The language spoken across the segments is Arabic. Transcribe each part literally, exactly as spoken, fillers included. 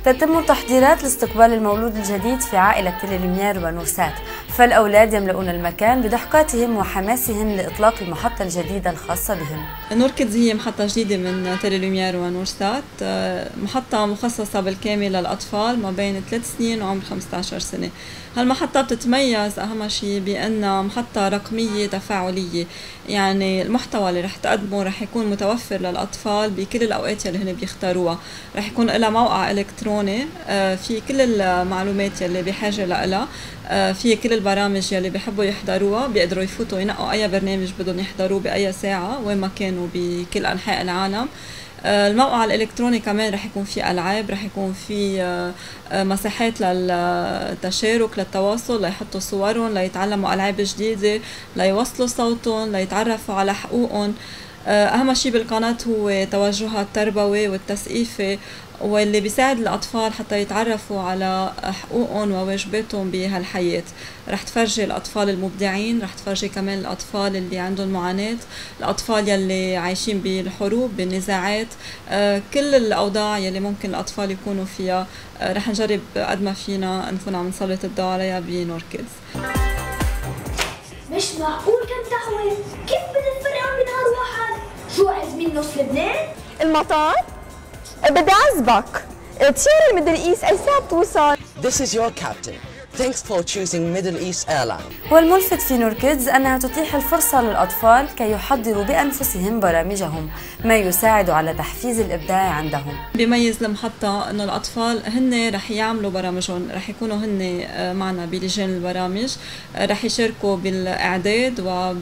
تتم التحضيرات لاستقبال المولود الجديد في عائلة تيلي لوميير ونورسات، فالأولاد يملؤون المكان بضحكاتهم وحماسهم لإطلاق المحطة الجديدة الخاصة بهم. نور كيدز هي محطة جديدة من تيلي لوميير ونورسات، محطة مخصصة بالكامل للأطفال ما بين ثلاث سنين وعمر خمسة عشر سنة. هالمحطة بتتميز أهم شيء بأنها محطة رقمية تفاعلية، يعني المحتوى اللي رح تقدمه رح يكون متوفر للأطفال بكل الأوقات اللي هن بيختاروها. رح يكون لها موقع إلكتروني في كل المعلومات اللي بحاجة لها، في كل البرامج اللي بيحبوا يحضروها، بيقدروا يفوتوا ينقوا أي برنامج بدهم يحضروه بأي ساعة وين ما كانوا بكل أنحاء العالم. الموقع الإلكتروني كمان رح يكون فيه ألعاب، رح يكون فيه مساحات للتشارك للتواصل، ليحطوا صورهم، ليتعلموا ألعاب جديدة، ليوصلوا صوتهم، ليتعرفوا على حقوقهم. أهم شيء بالقناة هو توجهها التربوي والتثقيفي، واللي بيساعد الأطفال حتى يتعرفوا على حقوقهم وواجباتهم بهالحياة. رح تفرجي الأطفال المبدعين، رح تفرجي كمان الأطفال اللي عندهم معاناة، الأطفال يلي عايشين بالحروب بالنزاعات، كل الأوضاع يلي ممكن الأطفال يكونوا فيها رح نجرب قد ما فينا نكون عم نسلط الضوء عليها بنور كيدز. مش معقول كم تحوي، كيف بتفرقوا بنهار واحد؟ شو عايز من نص لبنان؟ المطار؟ بدي أعزبك، طيارة ميدل إيست أي ساعة بتوصل؟ This is your captain. Thanks for choosing Middle East Airline. والملفت في نور كيدز أنها تتيح الفرصة للأطفال كي يحضروا بأنفسهم برامجهم، ما يساعد على تحفيز الإبداع عندهم. بيميز المحطة إنه الأطفال هن رح يعملوا برامجهم، رح يكونوا هن معنا بلجان البرامج، رح يشاركوا بالإعداد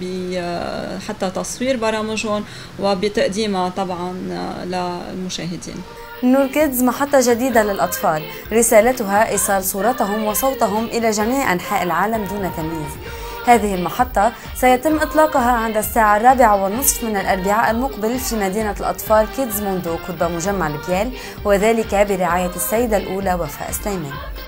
وحتى تصوير برامجهم وبتقديمها طبعا للمشاهدين. نور كيدز محطة جديدة للأطفال، رسالتها إيصال صورتهم وصوتهم إلى جميع أنحاء العالم دون تمييز. هذه المحطة سيتم إطلاقها عند الساعة الرابعة والنصف من الأربعاء المقبل في مدينة الأطفال كيدز موندو قرب مجمع البيال، وذلك برعاية السيدة الأولى وفاء سليمان.